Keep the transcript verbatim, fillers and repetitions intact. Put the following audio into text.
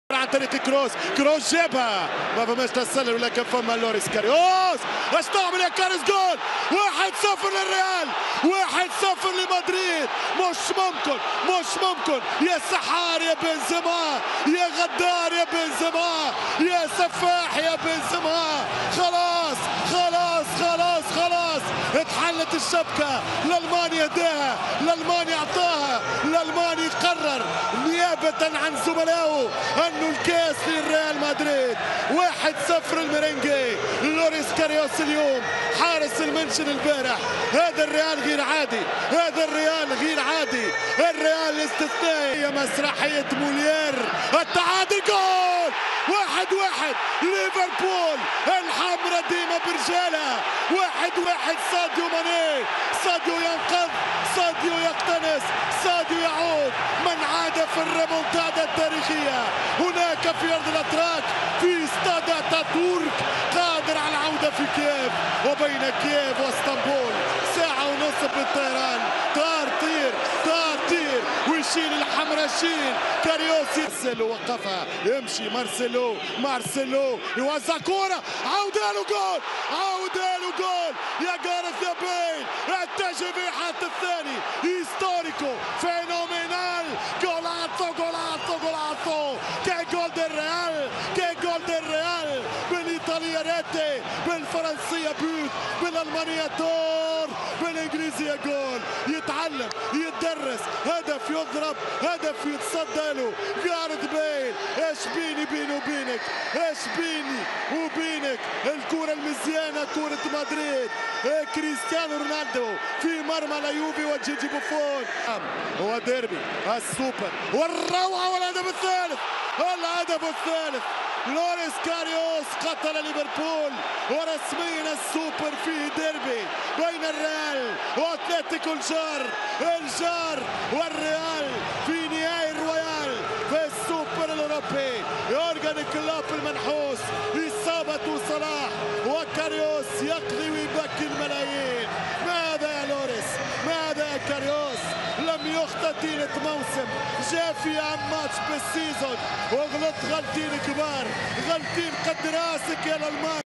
عن طريق كروس. كروس جابها ما فماش تسلل، ولكن فما لوريس كاريوس. اش تعمل يا كاريوس؟ جول واحد صفر للريال، واحد صفر لمدريد. مش ممكن مش ممكن يا سحار يا بنزيما، يا غدار يا بنزيما، يا سفاح يا بنزيما. خلاص خلاص خلاص خلاص اتحلت الشبكة. الألماني هداها، الألماني أعطاها، الألماني قرر نيابة عن زملائه أنه الكاس للريال مدريد. واحد صفر الميرينجي. لوريس كاريوس اليوم حارس المنشن البارح. هذا الريال غير عادي، هذا الريال غير عادي، الريال الاستثنائي. مسرحية مولير. التعادل، جول واحد واحد ليفربول. الحمرة ديما برجالها. واحد واحد. ساديو ماني، ساديو ينقذ، ساديو يقتنص، ساديو يعود. من عاد في الريمونتادا التاريخية هناك في أرض الأتراك في استاد اتاتورك، قادر على العودة في كييف. وبين كييف واسطنبول ساعة ونصف بالطيران. طار طير طار طير ويشيل الحمرة، شيل كاريوس. مارسيلو وقفها، يمشي مارسيلو، مارسيلو يوزع كورة، عودة له جول، عودة له جول يا جارث يا بيل. اتجه في حالة الثاني. هيستوريكو فينومينال. جولاتو جولاتو جولاتو. كي جول دي الريال، كي جول دي الريال. بالايطالية ريتي، بالفرنسية بوت، بالالمانية دور، بالانجليزية جول. يتعلم يتدرس، هدف يضرب، هدف يتصدى له. جارث بيل، ايش بيني بيني وبينك، ايش بيني وبينك. الكرة المزيانة كرة مدريد. كريستيانو رونالدو في مرمى اليوفي وجيجي بوفون. هو ديربي السوبر والروعة والهدف الثالث، الهدف الثالث. لوريس كاريوس قتل ليفربول، ورسميا السوبر فيه ديربي بين الريال واتلتيكو الجار. الجار والريال في نهائي الرويال في السوبر الاوروبي. يورجن كلوب المنحوس، اصابة صلاح وكاريوس يقضي ويبكي الملايين. ماذا يا لوريس؟ ماذا يا كاريوس؟ لم يخطئ طيلة موسم، جاء في أهم ماتش بالسيزون وغلط غلطين كبار، غلطين قد راسك يا الألمان.